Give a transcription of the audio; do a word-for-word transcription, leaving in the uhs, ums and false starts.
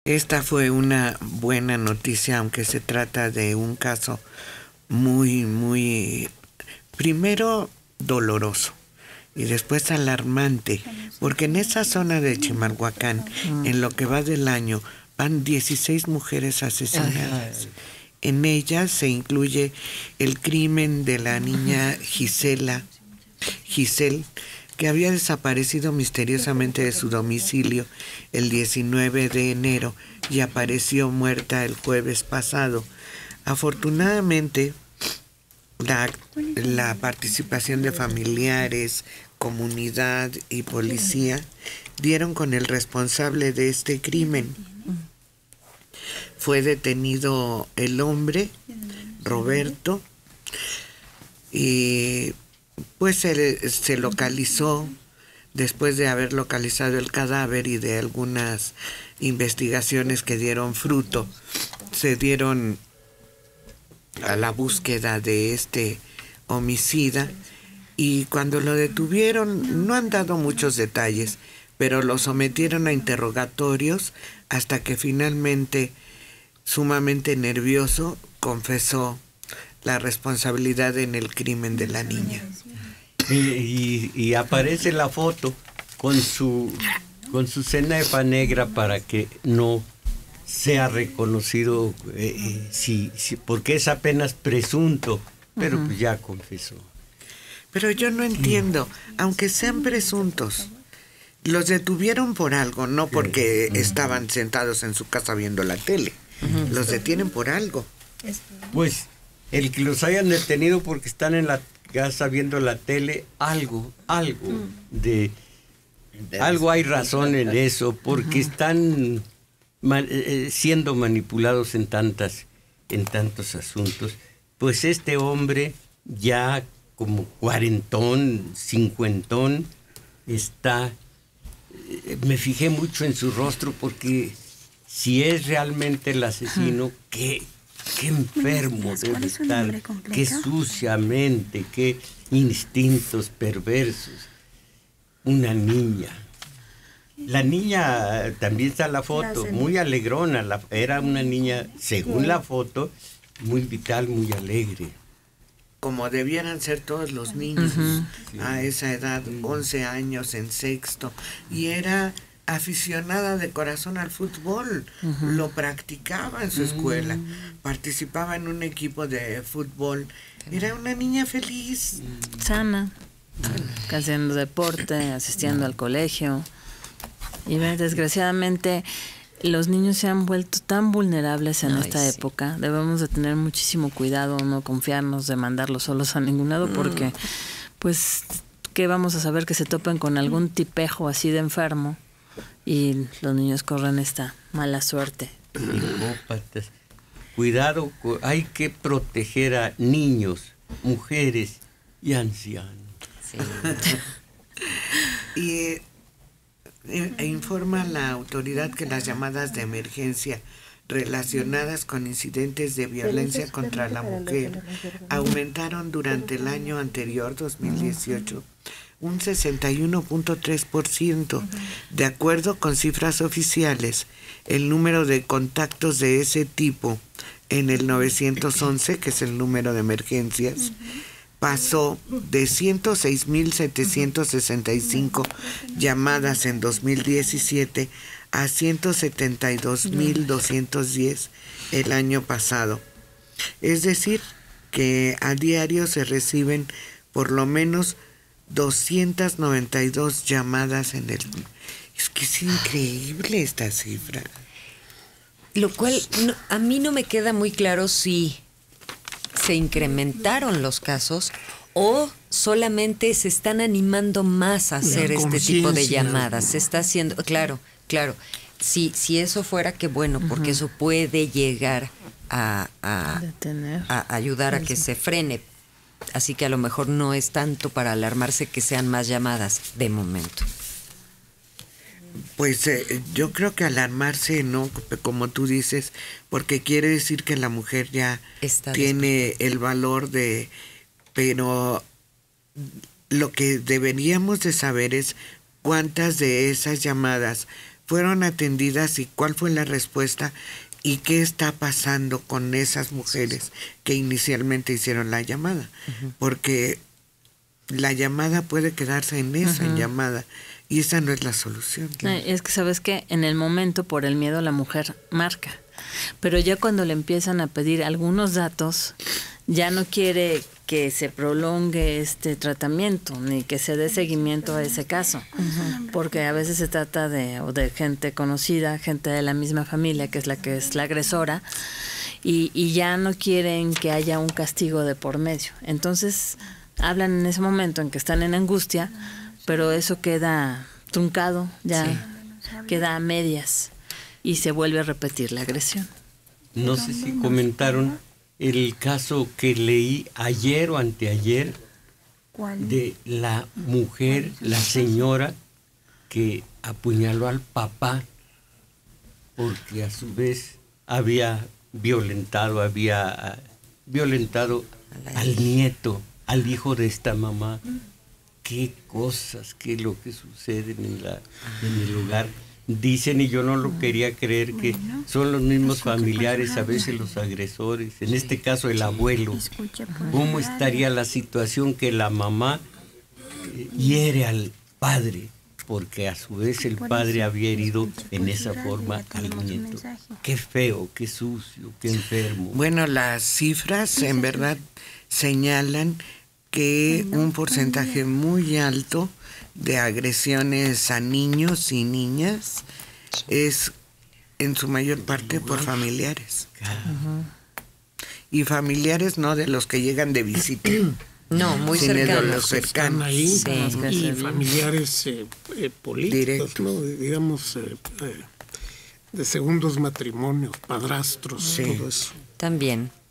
Esta fue una buena noticia, aunque se trata de un caso muy, muy, primero doloroso y después alarmante, porque en esa zona de Chimalhuacán, en lo que va del año, van dieciséis mujeres asesinadas. En ellas se incluye el crimen de la niña Gisela, Giselle, que había desaparecido misteriosamente de su domicilio el diecinueve de enero y apareció muerta el jueves pasado. Afortunadamente, la, la participación de familiares, comunidad y policía dieron con el responsable de este crimen. Fue detenido el hombre, Roberto, y pues se, se localizó, después de haber localizado el cadáver y de algunas investigaciones que dieron fruto, se dieron a la búsqueda de este homicida, y cuando lo detuvieron no han dado muchos detalles, pero lo sometieron a interrogatorios hasta que finalmente, sumamente nervioso, confesó la responsabilidad en el crimen de la niña. Y, y, y aparece la foto con su con su cenefa negra para que no sea reconocido, eh, eh, si, si, porque es apenas presunto, pero uh-huh. pues ya confesó. Pero yo no entiendo, aunque sean presuntos, los detuvieron por algo, no porque uh-huh. estaban sentados en su casa viendo la tele. Uh-huh. Los detienen por algo. Pues el que los hayan detenido porque están en la casa viendo la tele, algo, algo de, de algo hay razón en eso, porque uh-huh. están man, eh, siendo manipulados en tantas, en tantos asuntos. Pues este hombre ya como cuarentón, cincuentón, está, eh, me fijé mucho en su rostro, porque si es realmente el asesino, uh-huh. ¿qué? Qué enfermo debe estar, qué suciamente, qué instintos perversos. Una niña. La niña, también está la foto, muy alegrona. La, era una niña, según la foto, muy vital, muy alegre. Como debieran ser todos los niños uh-huh. a esa edad, once años, en sexto. Y era aficionada de corazón al fútbol, uh-huh. lo practicaba en su escuela, uh-huh. participaba en un equipo de fútbol, era una niña feliz, sana, uh-huh. haciendo deporte, asistiendo al colegio. Y desgraciadamente los niños se han vuelto tan vulnerables en Ay, esta sí. época. Debemos de tener muchísimo cuidado, no confiarnos de mandarlos solos a ningún lado, porque uh-huh. pues ¿qué vamos a saber? Que se topen con algún tipejo así de enfermo y los niños corren esta mala suerte. Psicópatas. Cuidado, hay que proteger a niños, mujeres y ancianos. Sí. y eh, e informa la autoridad que las llamadas de emergencia relacionadas con incidentes de violencia contra la mujer aumentaron durante el año anterior, dos mil dieciocho, un sesenta y uno punto tres por ciento. De acuerdo con cifras oficiales, el número de contactos de ese tipo en el nueve once, que es el número de emergencias, pasó de ciento seis mil setecientos sesenta y cinco llamadas en dos mil diecisiete a ciento setenta y dos mil doscientos diez el año pasado. Es decir, que a diario se reciben por lo menos doscientas noventa y dos llamadas en el... Es que es increíble esta cifra. Lo cual no, a mí no me queda muy claro si se incrementaron los casos o solamente se están animando más a hacer este tipo de llamadas. Se está haciendo, claro, claro. Si, si eso fuera, que bueno, porque uh-huh. eso puede llegar a, a, a ayudar a que se frene. Así que a lo mejor no es tanto para alarmarse que sean más llamadas de momento. Pues eh, yo creo que alarmarse no, como tú dices, porque quiere decir que la mujer ya Está tiene despierta. el valor de... Pero lo que deberíamos de saber es cuántas de esas llamadas fueron atendidas y cuál fue la respuesta y qué está pasando con esas mujeres que inicialmente hicieron la llamada, uh-huh. porque la llamada puede quedarse en esa uh-huh. llamada y esa no es la solución. No, es que sabes que en el momento por el miedo la mujer marca, pero ya cuando le empiezan a pedir algunos datos, ya no quiere que se prolongue este tratamiento ni que se dé seguimiento a ese caso, uh-huh. porque a veces se trata de, o de gente conocida, gente de la misma familia que es la que es la agresora, y, y ya no quieren que haya un castigo de por medio. Entonces hablan en ese momento en que están en angustia, pero eso queda truncado, ya sí. queda a medias y se vuelve a repetir la agresión. No sé si comentaron el caso que leí ayer o anteayer de la mujer, la señora que apuñaló al papá porque a su vez había violentado, había violentado al nieto, al hijo de esta mamá. Qué cosas, qué es lo que sucede en, la, en el hogar. Dicen, y yo no lo quería creer, que son los mismos familiares, a veces los agresores, en este caso el abuelo. ¿Cómo estaría la situación que la mamá hiere al padre? Porque a su vez el padre había herido en esa forma al nieto. Qué feo, qué sucio, qué enfermo. Bueno, las cifras en verdad señalan que un porcentaje muy alto de agresiones a niños y niñas es en su mayor parte por familiares. Uh-huh. Y familiares no de los que llegan de visita. No, muy cercanos. De los cercanos. Ahí, sí. Y familiares eh, eh, políticos, ¿no? Digamos, eh, eh, de segundos matrimonios, padrastros, sí. todo eso. También.